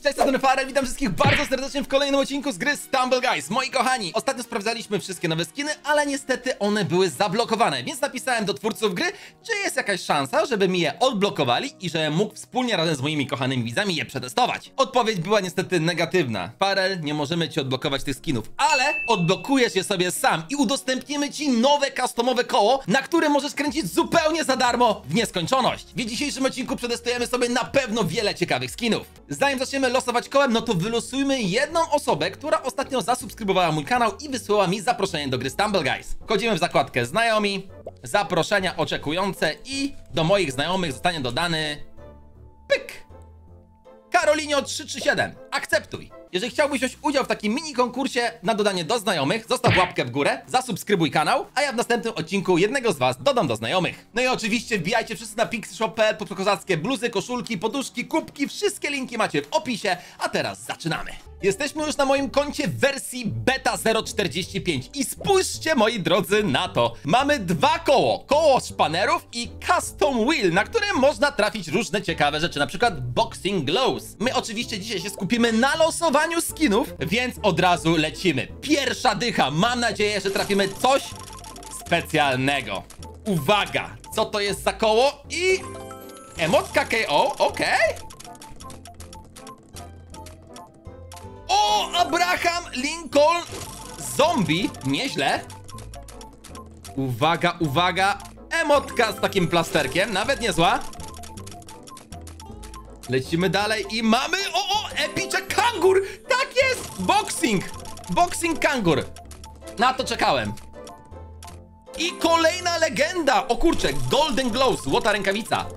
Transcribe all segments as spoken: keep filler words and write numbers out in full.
Cześć, to Farel, witam wszystkich bardzo serdecznie w kolejnym odcinku z gry Stumble Guys. Moi kochani, ostatnio sprawdzaliśmy wszystkie nowe skiny, ale niestety one były zablokowane, więc napisałem do twórców gry, czy jest jakaś szansa, żeby mi je odblokowali i żebym mógł wspólnie razem z moimi kochanymi widzami je przetestować. Odpowiedź była niestety negatywna. Farel, nie możemy ci odblokować tych skinów, ale odblokujesz je sobie sam i udostępnimy ci nowe customowe koło, na którym możesz kręcić zupełnie za darmo w nieskończoność. W dzisiejszym odcinku przetestujemy sobie na pewno wiele ciekawych skinów. Zanim zaczniemy losować kołem, no to wylosujmy jedną osobę, która ostatnio zasubskrybowała mój kanał i wysłała mi zaproszenie do gry Stumble Guys. Wchodzimy w zakładkę znajomi, zaproszenia oczekujące i do moich znajomych zostanie dodany... pyk! Karolinio trzy trzy siedem. Akceptuj. Jeżeli chciałbyś wziąć udział w takim mini konkursie na dodanie do znajomych, zostaw łapkę w górę, zasubskrybuj kanał, a ja w następnym odcinku jednego z was dodam do znajomych. No i oczywiście wbijajcie wszyscy na pixshop kropka p l po kozackie bluzy, koszulki, poduszki, kubki, wszystkie linki macie w opisie, a teraz zaczynamy. Jesteśmy już na moim koncie w wersji beta zero czterdzieści pięć i spójrzcie, moi drodzy, na to. Mamy dwa koło, koło szpanerów i custom wheel, na którym można trafić różne ciekawe rzeczy, na przykład boxing gloves. My oczywiście dzisiaj się skupimy na losowaniu skinów, więc od razu lecimy. Pierwsza dycha, mam nadzieję, że trafimy coś specjalnego. Uwaga, co to jest za koło i... emotka K O, okej. Okay. O, Abraham Lincoln Zombie, nieźle. Uwaga, uwaga, emotka z takim plasterkiem, nawet niezła. Lecimy dalej i mamy, o, o, epicza kangur, tak jest, boxing, boxing kangur. Na to czekałem. I kolejna legenda, o kurczę, Golden Gloves, złota rękawica.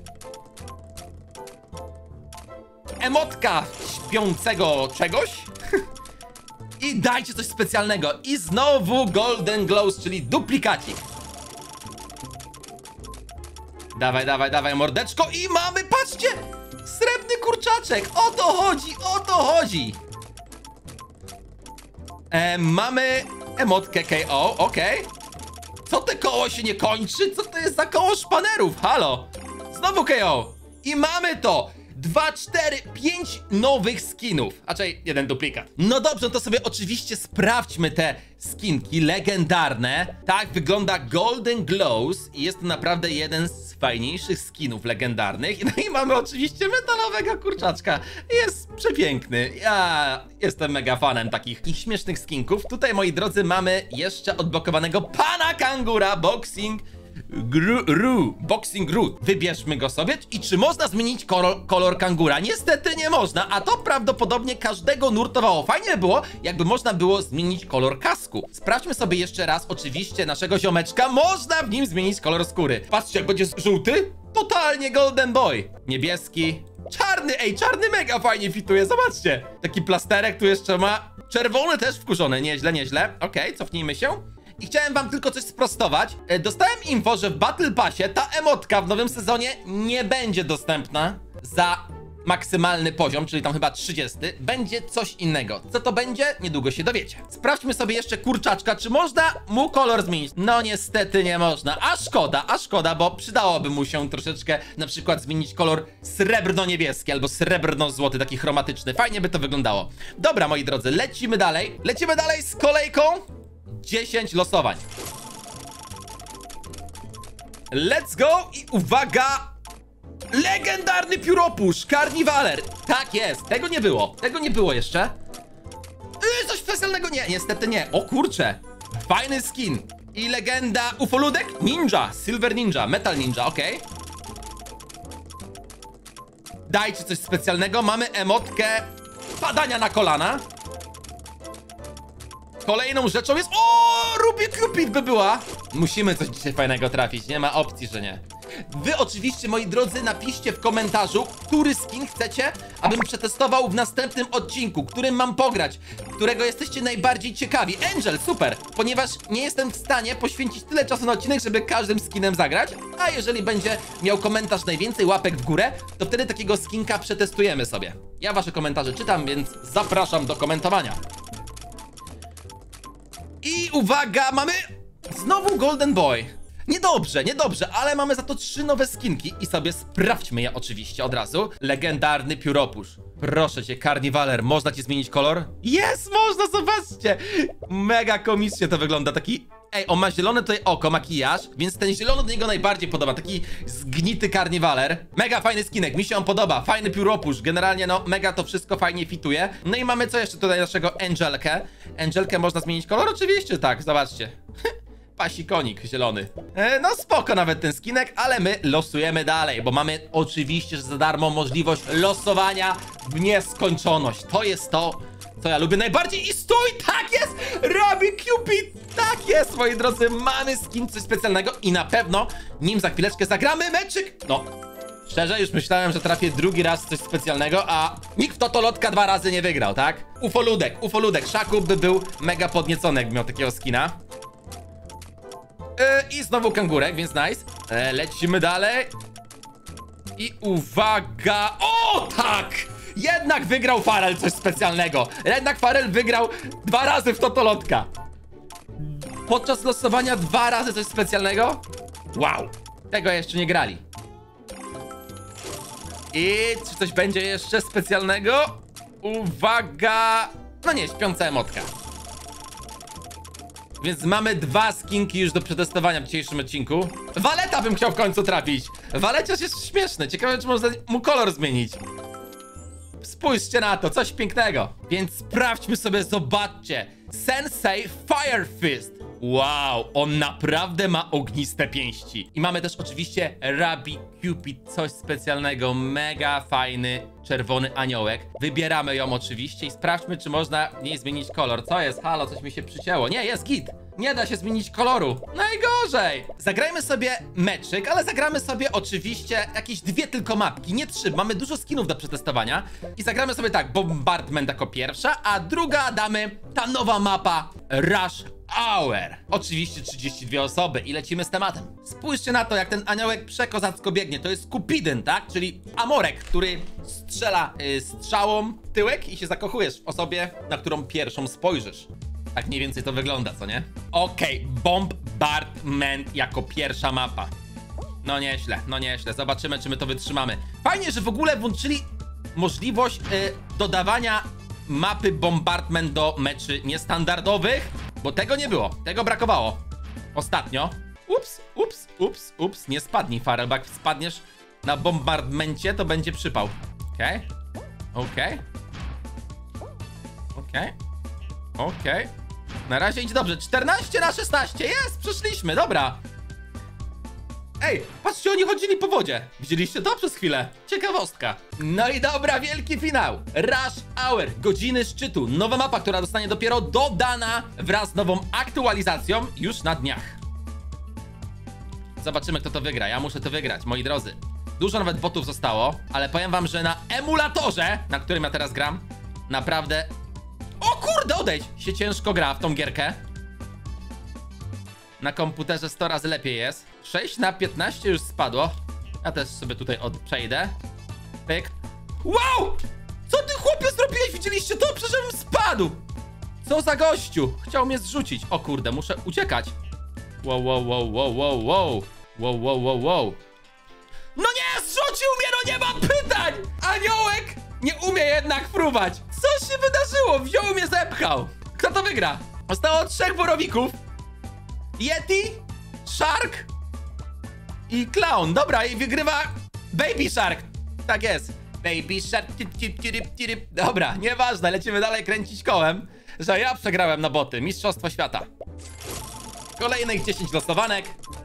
Emotka śpiącego czegoś. I dajcie coś specjalnego. I znowu Golden Gloves, czyli duplikacik. Dawaj, dawaj, dawaj, mordeczko. I mamy, patrzcie, srebrny kurczaczek. O to chodzi, o to chodzi. E, mamy emotkę K O, okej. Okay. Co te koło się nie kończy? Co to jest za koło szpanerów? Halo. Znowu K O. I mamy to. dwa, cztery, pięć nowych skinów, a czyli jeden duplikat. No dobrze, to sobie oczywiście sprawdźmy te skinki legendarne. Tak wygląda Golden Gloves i jest to naprawdę jeden z fajniejszych skinów legendarnych. No i mamy oczywiście metalowego kurczaczka. Jest przepiękny. Ja jestem mega fanem takich ich śmiesznych skinków. Tutaj, moi drodzy, mamy jeszcze odblokowanego pana kangura boxing Gru, ru, boxing root. Wybierzmy go sobie. I czy można zmienić kolor, kolor kangura? Niestety nie można, a to prawdopodobnie każdego nurtowało. Fajnie by było, jakby można było zmienić kolor kasku. Sprawdźmy sobie jeszcze raz, oczywiście, naszego ziomeczka. Można w nim zmienić kolor skóry. Patrzcie, jak będzie żółty. Totalnie golden boy. Niebieski. Czarny, ej, czarny mega fajnie fituje, zobaczcie. Taki plasterek tu jeszcze ma. Czerwony też wkurzony, nieźle, nieźle. Okej, okay, cofnijmy się. I chciałem wam tylko coś sprostować. Dostałem info, że w Battle Passie ta emotka w nowym sezonie nie będzie dostępna za maksymalny poziom, czyli tam chyba trzydziesty. Będzie coś innego. Co to będzie? Niedługo się dowiecie. Sprawdźmy sobie jeszcze kurczaczka, czy można mu kolor zmienić. No niestety nie można. A szkoda, a szkoda, bo przydałoby mu się troszeczkę na przykład zmienić kolor srebrno-niebieski albo srebrno-złoty, taki chromatyczny. Fajnie by to wyglądało. Dobra, moi drodzy, lecimy dalej. Lecimy dalej z kolejką. dziesięć losowań. Let's go i uwaga! Legendarny pióropusz, karniwaler. Tak jest, tego nie było. Tego nie było jeszcze. Yy, coś specjalnego nie, niestety nie. O kurczę, fajny skin. I legenda ufoludek? Ninja, Silver Ninja, Metal Ninja, okej. Okay. Dajcie coś specjalnego, mamy emotkę padania na kolana. Kolejną rzeczą jest... O, Ruby Cupid by była! Musimy coś dzisiaj fajnego trafić, nie ma opcji, że nie. Wy oczywiście, moi drodzy, napiszcie w komentarzu, który skin chcecie, abym przetestował w następnym odcinku, którym mam pograć, którego jesteście najbardziej ciekawi. Angel, super, ponieważ nie jestem w stanie poświęcić tyle czasu na odcinek, żeby każdym skinem zagrać, a jeżeli będzie miał komentarz najwięcej łapek w górę, to wtedy takiego skinka przetestujemy sobie. Ja wasze komentarze czytam, więc zapraszam do komentowania. I uwaga, mamy znowu Golden Boy. Niedobrze, niedobrze, ale mamy za to trzy nowe skinki i sobie sprawdźmy je oczywiście od razu. Legendarny pióropusz. Proszę cię, Karniwaler, można ci zmienić kolor? Jest, można, zobaczcie! Mega komicznie to wygląda, taki... Ej, on ma zielone tutaj oko, makijaż, więc ten zielony do niego najbardziej podoba, taki zgnity Karniwaler. Mega fajny skinek, mi się on podoba, fajny pióropusz, generalnie no, mega to wszystko fajnie fituje. No i mamy co jeszcze tutaj naszego Angelkę. Angelkę można zmienić kolor? Oczywiście tak, zobaczcie. Pasikonik zielony. E, no spoko nawet ten skinek, ale my losujemy dalej, bo mamy oczywiście że za darmo możliwość losowania w nieskończoność. To jest to, co ja lubię najbardziej i stój, tak jest! Robi Cupid, tak jest, moi drodzy, mamy skin, coś specjalnego i na pewno, nim za chwileczkę zagramy meczyk, no, szczerze, już myślałem, że trafię drugi raz coś specjalnego, a nikt w Totolotka dwa razy nie wygrał, tak? Ufoludek, ufoludek, Szaku by był mega podniecony, jakby miał takiego skina. Yy, I znowu kangurek, więc nice. E, lecimy dalej. I uwaga, o tak! Jednak wygrał Farel coś specjalnego. Jednak Farel wygrał dwa razy w Totolotka. Podczas losowania dwa razy coś specjalnego? Wow, tego jeszcze nie grali. I czy coś będzie jeszcze specjalnego? Uwaga! No nie, śpiąca emotka. Więc mamy dwa skinki już do przetestowania w dzisiejszym odcinku. Waleta bym chciał w końcu trafić. Waleciarz jest śmieszny. Ciekawe, czy można mu kolor zmienić. Spójrzcie na to, coś pięknego. Więc sprawdźmy sobie, zobaczcie. Sensei Fire Fist. Wow, on naprawdę ma ogniste pięści. I mamy też oczywiście Rabi Cupid, coś specjalnego. Mega fajny, czerwony aniołek. Wybieramy ją oczywiście i sprawdźmy, czy można w niej zmienić kolor. Co jest? Halo, coś mi się przycięło. Nie, jest git. Nie da się zmienić koloru. Najgorzej. Zagrajmy sobie meczyk, ale zagramy sobie oczywiście jakieś dwie tylko mapki, nie trzy. Mamy dużo skinów do przetestowania. I zagramy sobie tak, Bombardment jako pierwsza, a druga damy ta nowa mapa Rush Hour. Oczywiście trzydzieści dwie osoby i lecimy z tematem. Spójrzcie na to, jak ten aniołek przekozacko biegnie. To jest Cupidyn, tak? Czyli Amorek, który strzela yy, strzałą w tyłek i się zakochujesz w osobie, na którą pierwszą spojrzysz. Tak mniej więcej to wygląda, co nie? Okej, okay, Bombardment jako pierwsza mapa. No nieźle, no nieźle. Zobaczymy, czy my to wytrzymamy. Fajnie, że w ogóle włączyli możliwość yy, dodawania mapy Bombardment do meczy niestandardowych, bo tego nie było, tego brakowało ostatnio. Ups, ups, ups, ups, nie spadnij, Farel, bo jak spadniesz na bombardmencie, to będzie przypał. Okej, okay. okej, okay. okej, okay. okej. Okay. Na razie idzie dobrze, czternaście na szesnaście, jest, przeszliśmy, dobra. Ej, patrzcie, oni chodzili po wodzie. Widzieliście to przez chwilę? Ciekawostka. No i dobra, wielki finał. Rush Hour, godziny szczytu. Nowa mapa, która zostanie dopiero dodana wraz z nową aktualizacją już na dniach. Zobaczymy, kto to wygra. Ja muszę to wygrać, moi drodzy. Dużo nawet botów zostało, ale powiem wam, że na emulatorze, na którym ja teraz gram, naprawdę... O kurde, odejdź! Się ciężko gra w tą gierkę. Na komputerze sto razy lepiej jest. sześć na piętnaście już spadło. Ja też sobie tutaj od przejdę. Pyk. Wow! Co ty, chłopie, zrobiłeś? Widzieliście to? Przecież bym spadł! Co za gościu? Chciał mnie zrzucić. O kurde, muszę uciekać. Wow, wow, wow, wow, wow, wow. Wow, wow, wow, wow. No nie, zrzucił mnie, no nie ma pytań! Aniołek nie umie jednak fruwać. Co się wydarzyło? Wziął mnie, zepchał. Kto to wygra? Zostało trzech borowików. Yeti, Shark i Clown. Dobra, i wygrywa Baby Shark. Tak jest. Baby Shark. Tip, tip, tip, tip. Dobra, nieważne, lecimy dalej kręcić kołem, że ja przegrałem na boty. Mistrzostwo świata. Kolejnych dziesięć losowanek.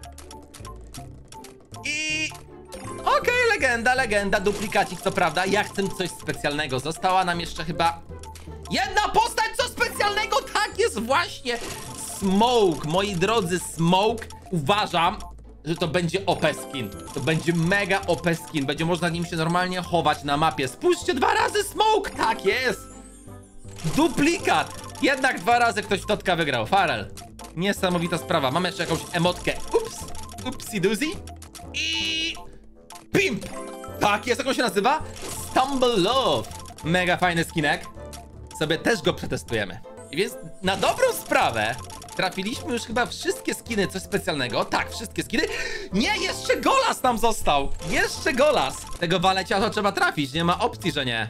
I... Okej, okay, legenda, legenda, duplikacik, co prawda. Ja chcę coś specjalnego. Została nam jeszcze chyba jedna postać, co specjalnego. Tak jest właśnie. Smoke, moi drodzy, Smoke. Uważam, że to będzie O P skin. To będzie mega O P skin. Będzie można nim się normalnie chować na mapie. Spójrzcie, dwa razy Smoke. Tak jest. Duplikat. Jednak dwa razy ktoś w Totka wygrał. Farel. Niesamowita sprawa. Mamy jeszcze jakąś emotkę. Ups. Upsi doozy. I... Pimp. Tak jest, jak on się nazywa? Stumble Love. Mega fajny skinek. Sobie też go przetestujemy. I więc na dobrą sprawę Trafiliśmy już chyba wszystkie skiny, coś specjalnego. Tak, wszystkie skiny. Nie, jeszcze Golas nam został. Jeszcze Golas. Tego waleciarza trzeba trafić, nie ma opcji, że nie.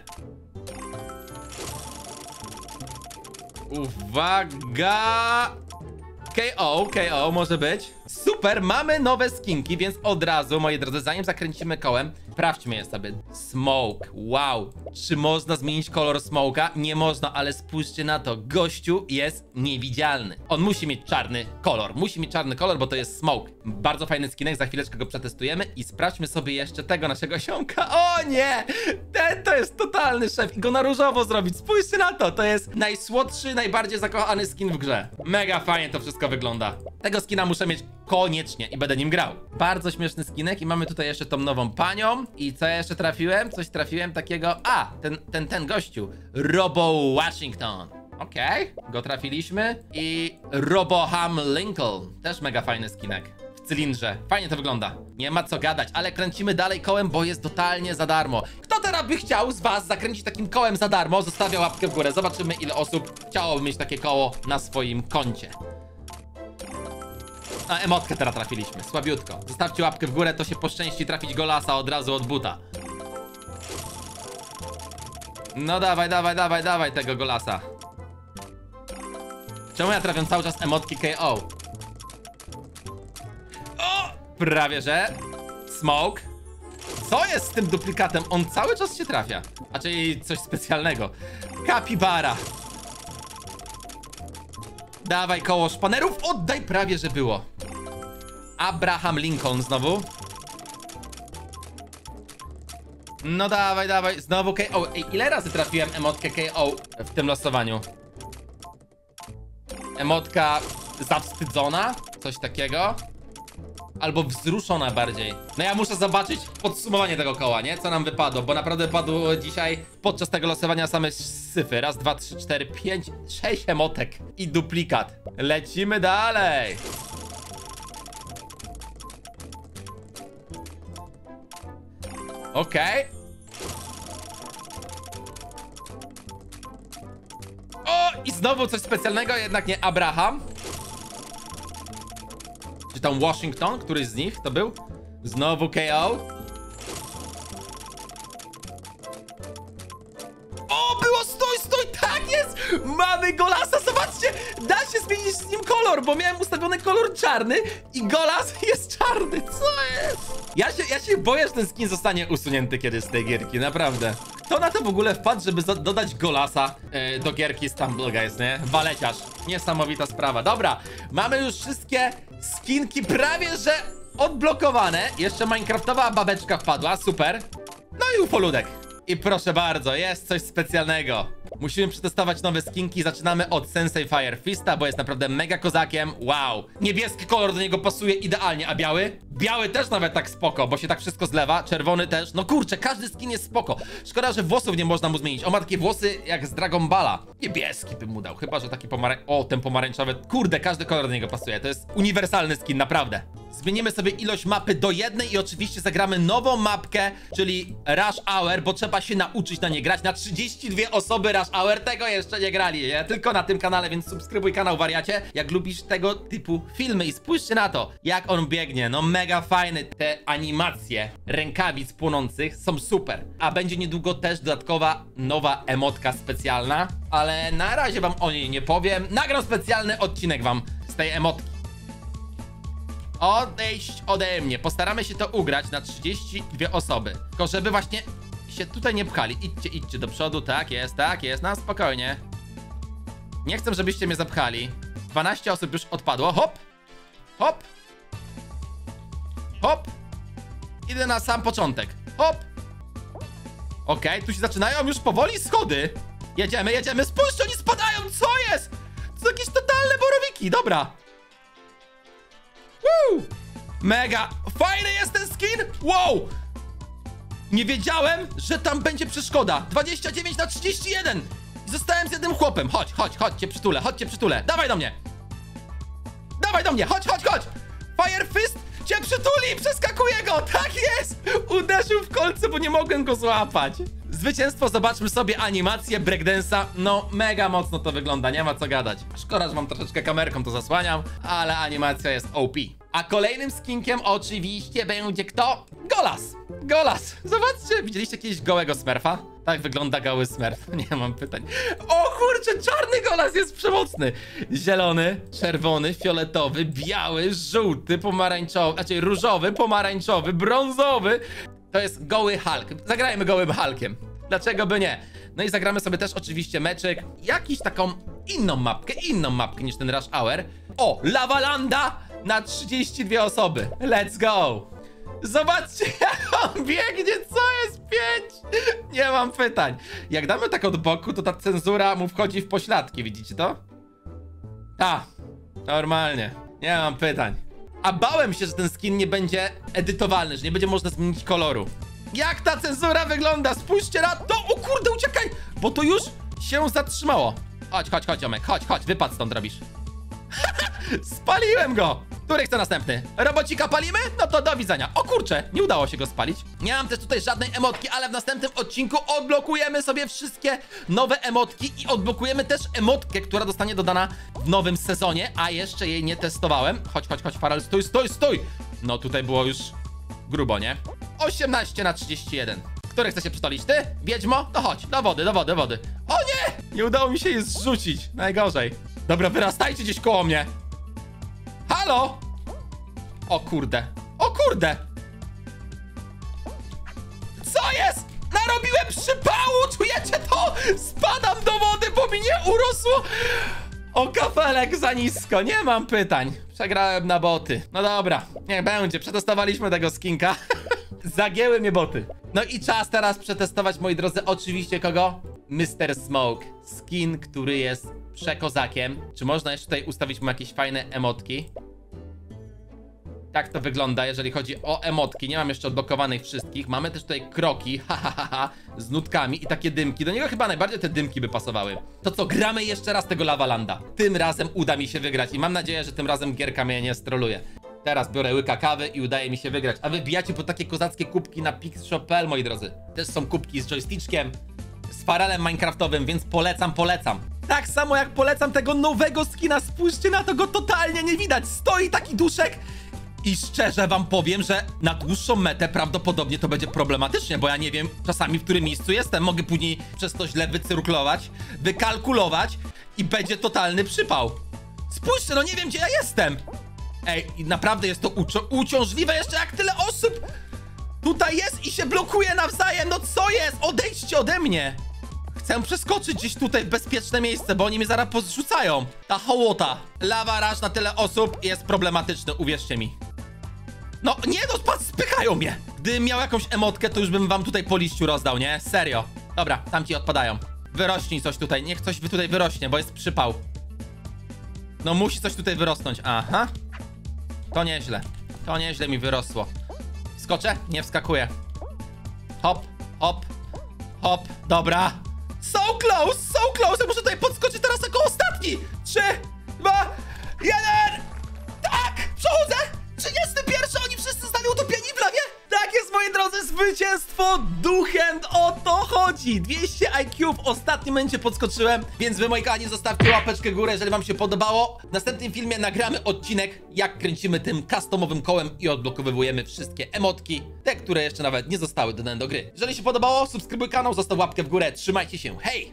Uwaga. K O, K O może być. Super, mamy nowe skinki, więc od razu, moi drodzy, zanim zakręcimy kołem, sprawdźmy je sobie. Smoke, wow. Czy można zmienić kolor smoka? Nie można, ale spójrzcie na to. Gościu jest niewidzialny. On musi mieć czarny kolor. Musi mieć czarny kolor, bo to jest smoke. Bardzo fajny skinek, za chwileczkę go przetestujemy i sprawdźmy sobie jeszcze tego naszego ziomka. O nie! Ten to jest totalny szef i go na różowo zrobić. Spójrzcie na to, to jest najsłodszy, najbardziej zakochany skin w grze. Mega fajnie to wszystko wygląda. Tego skina muszę mieć koniecznie i będę nim grał. Bardzo śmieszny skinek i mamy tutaj jeszcze tą nową panią. I co ja jeszcze trafiłem? Coś trafiłem takiego... A, ten, ten, ten gościu. Robo Washington. Okej, okay. Go trafiliśmy. I Roboham Lincoln. Też mega fajny skinek. W cylindrze. Fajnie to wygląda. Nie ma co gadać, ale kręcimy dalej kołem, bo jest totalnie za darmo. Kto teraz by chciał z was zakręcić takim kołem za darmo? Zostawia łapkę w górę. Zobaczymy, ile osób chciałoby mieć takie koło na swoim koncie. A emotkę teraz trafiliśmy, słabiutko. Zostawcie łapkę w górę, to się poszczęści trafić Golasa od razu od buta. No dawaj, dawaj, dawaj, dawaj tego Golasa. Czemu ja trafiam cały czas emotki K O? O! Prawie że. Smoke. Co jest z tym duplikatem? On cały czas się trafia. A czyli coś specjalnego. Kapibara. Dawaj koło szpanerów, oddaj, prawie że było. Abraham Lincoln znowu. No dawaj, dawaj, znowu K O. Ej, ile razy trafiłem emotkę K O w tym losowaniu? Emotka zawstydzona? Coś takiego? Albo wzruszona bardziej. No ja muszę zobaczyć podsumowanie tego koła, nie? Co nam wypadło, bo naprawdę padło dzisiaj podczas tego losowania same syfy. Raz, dwa, trzy, cztery, pięć, sześć emotek i duplikat. Lecimy dalej. Okej. Okay. O, i znowu coś specjalnego, jednak nie Abraham. Czy tam Washington? Któryś z nich to był? Znowu K O. O, było stój, stój, tak jest! Mamy Golasa, zobaczcie! Da się zmienić z nim kolor, bo miałem ustawiony kolor czarny i Golas jest czarny, co jest? Ja się, ja się boję, że ten skin zostanie usunięty kiedyś z tej gierki, naprawdę. Kto na to w ogóle wpadł, żeby dodać Golasa yy, do gierki Stumble Guys, nie? Waleciarz. Niesamowita sprawa. Dobra, mamy już wszystkie skinki prawie, że odblokowane. Jeszcze minecraftowa babeczka wpadła, super. No i ufoludek. I proszę bardzo, jest coś specjalnego. Musimy przetestować nowe skinki. Zaczynamy od Sensei Fire Fista, bo jest naprawdę mega kozakiem. Wow. Niebieski kolor do niego pasuje idealnie, a biały? Biały też nawet tak spoko, bo się tak wszystko zlewa. Czerwony też. No kurczę, każdy skin jest spoko. Szkoda, że włosów nie można mu zmienić. On ma takie włosy jak z Dragon Balla. Niebieski bym mu dał, chyba że taki pomarańczowy. O, ten pomarańczowy. Kurde, każdy kolor do niego pasuje. To jest uniwersalny skin, naprawdę. Zmienimy sobie ilość mapy do jednej i oczywiście zagramy nową mapkę, czyli Rush Hour, bo trzeba się nauczyć na nie grać. Na trzydzieści dwie osoby Rush Hour, tego jeszcze nie grali, nie? Tylko na tym kanale, więc subskrybuj kanał, wariacie, jak lubisz tego typu filmy. I spójrzcie na to, jak on biegnie, no mega fajny. Te animacje rękawic płonących są super. A będzie niedługo też dodatkowa nowa emotka specjalna, ale na razie wam o niej nie powiem. Nagram specjalny odcinek wam z tej emotki. Odejść ode mnie. Postaramy się to ugrać na trzydzieści dwie osoby. Tylko żeby właśnie się tutaj nie pchali. Idźcie, idźcie do przodu. Tak jest, tak jest. No spokojnie. Nie chcę, żebyście mnie zapchali. dwanaście osób już odpadło. Hop. Hop. Hop. Idę na sam początek. Hop. Okej, okay, tu się zaczynają już powoli schody. Jedziemy, jedziemy. Spójrzcie, oni spadają. Co jest? To są jakieś totalne borowiki. Dobra. Woo! Mega fajny jest ten skin! Wow! Nie wiedziałem, że tam będzie przeszkoda. dwadzieścia dziewięć na trzydzieści jeden. I zostałem z jednym chłopem. Chodź, chodź, chodźcie przytulę, chodźcie przytulę. Dawaj do mnie. Dawaj do mnie, chodź, chodź, chodź. Fire Fist cię przytuli, przeskakuje go. Tak jest! Uderzył w kolce, bo nie mogłem go złapać. Zwycięstwo, zobaczmy sobie animację breakdance'a. No, mega mocno to wygląda, nie ma co gadać. Szkoda, że mam troszeczkę kamerką, to zasłaniam, ale animacja jest O P. A kolejnym skinkiem oczywiście będzie kto? Golas! Golas! Zobaczcie, widzieliście kiedyś gołego Smurfa? Tak wygląda goły Smurf. Nie mam pytań. O kurczę, czarny Golas jest przemocny! Zielony, czerwony, fioletowy, biały, żółty, pomarańczowy, znaczy różowy, pomarańczowy, brązowy. To jest goły Hulk. Zagrajmy gołym Hulkiem. Dlaczego by nie? No i zagramy sobie też oczywiście meczek. Jakiś taką inną mapkę, inną mapkę niż ten Rush Hour. O, Lavalanda na trzydzieści dwie osoby. Let's go! Zobaczcie, jak on biegnie, co jest pięć? Nie mam pytań. Jak damy tak od boku, to ta cenzura mu wchodzi w pośladki, widzicie to? Ta, normalnie. Nie mam pytań. A bałem się, że ten skin nie będzie edytowalny, że nie będzie można zmienić koloru. Jak ta cenzura wygląda? Spójrzcie na to! O kurde, uciekaj! Bo to już się zatrzymało. Chodź, chodź, chodź, Omek, chodź, chodź, wypadł stąd, robisz. Spaliłem go! Który chce następny? Robocika palimy? No to do widzenia. O kurczę, nie udało się go spalić. Nie mam też tutaj żadnej emotki, ale w następnym odcinku odblokujemy sobie wszystkie nowe emotki i odblokujemy też emotkę, która zostanie dodana w nowym sezonie, a jeszcze jej nie testowałem. Chodź, chodź, chodź, Farel, stój, stój, stój! No tutaj było już grubo, nie? osiemnaście na trzydzieści jeden. Który chce się przytolić? Ty? Wiedźmo? To chodź, do wody, do wody, do wody. O nie! Nie udało mi się jej zrzucić. Najgorzej. Dobra, wyrastajcie gdzieś koło mnie. Halo? O kurde. O kurde. Co jest? Narobiłem przypału, czujecie to? Spadam do wody, bo mi nie urosło. O kafelek za nisko, nie mam pytań. Przegrałem na boty. No dobra, niech będzie, przetestowaliśmy tego skinka. Zagięły mnie boty. No i czas teraz przetestować, moi drodzy, oczywiście kogo? mister Smoke. Skin, który jest przekozakiem. Czy można jeszcze tutaj ustawić mu jakieś fajne emotki? Tak to wygląda, jeżeli chodzi o emotki. Nie mam jeszcze odblokowanych wszystkich. Mamy też tutaj kroki, ha, ha, ha, ha, z nutkami i takie dymki. Do niego chyba najbardziej te dymki by pasowały. To co, gramy jeszcze raz tego Lavalanda. Tym razem uda mi się wygrać i mam nadzieję, że tym razem gierka mnie nie stroluje. Teraz biorę łyka kawy i udaje mi się wygrać. A wy wbijacie po takie kozackie kubki na pixshop kropka p l, moi drodzy. Też są kubki z joystickiem, z farelem minecraftowym, więc polecam, polecam. Tak samo jak polecam tego nowego skina. Spójrzcie na to, go totalnie nie widać. Stoi taki duszek. I szczerze wam powiem, że na dłuższą metę prawdopodobnie to będzie problematycznie, bo ja nie wiem czasami, w którym miejscu jestem. Mogę później przez to źle wycyrklować, wykalkulować i będzie totalny przypał. Spójrzcie, no nie wiem, gdzie ja jestem. Ej, i naprawdę jest to uciążliwe jeszcze, jak tyle osób tutaj jest i się blokuje nawzajem. No co jest? Odejdźcie ode mnie. Chcę przeskoczyć gdzieś tutaj w bezpieczne miejsce, bo oni mnie zaraz pozrzucają. Ta hołota. Lava Rush na tyle osób jest problematyczny, uwierzcie mi. No nie no, patrz, spychają mnie. Gdybym miał jakąś emotkę, to już bym wam tutaj po liściu rozdał, nie? Serio. Dobra, tamci odpadają. Wyrośnij coś tutaj, niech coś wy tutaj wyrośnie, bo jest przypał. No musi coś tutaj wyrosnąć, aha. To nieźle, to nieźle mi wyrosło. Wskoczę? Nie wskakuję. Hop, hop, hop, dobra. So close, so close, ja muszę tutaj podskoczyć teraz jako ostatni. Trzy, dwa, jeden. Tak, przechodzę. trzydziesty pierwszy, oni wszyscy zostali utopieni w lawie. Tak jest, moi drodzy, zwycięstwo duchem, o to chodzi. dwieście I Q w ostatnim momencie podskoczyłem, więc wy, moi kochani, zostawcie łapeczkę w górę, jeżeli wam się podobało. W następnym filmie nagramy odcinek, jak kręcimy tym customowym kołem i odblokowujemy wszystkie emotki, te, które jeszcze nawet nie zostały dodane do gry. Jeżeli się podobało, subskrybuj kanał, zostaw łapkę w górę, trzymajcie się, hej!